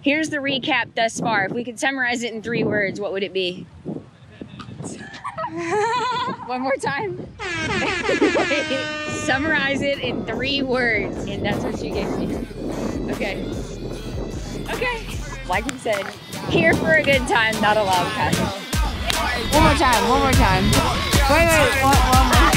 Here's the recap thus far. If we could summarize it in 3 words, what would it be? One more time. Summarize it in 3 words. And that's what she gave me. Okay. Okay. Like we said, here for a good time, not a loud passion. One more time, one more time. Wait, one more.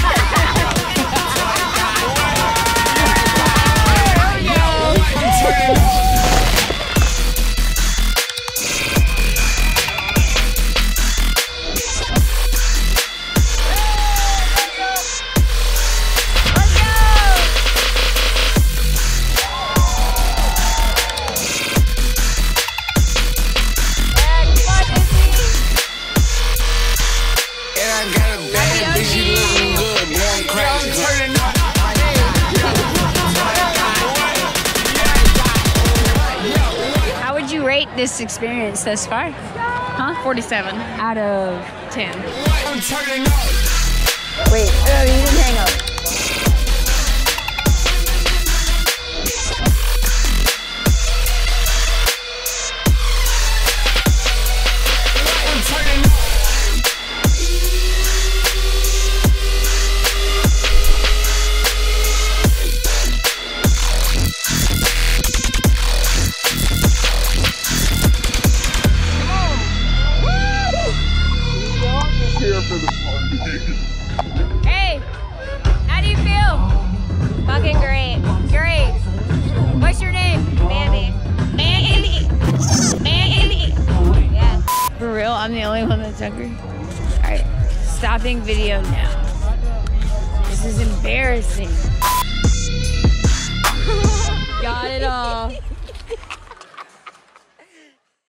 This experience thus far? Huh? 47 out of 10. Wait, oh, you didn't hang up. Hey, how do you feel? Fucking great. Great. What's your name? Mandy. Mandy. Mandy. Yeah. For real, I'm the only one that's hungry. Alright, stopping video now. This is embarrassing. Got it all.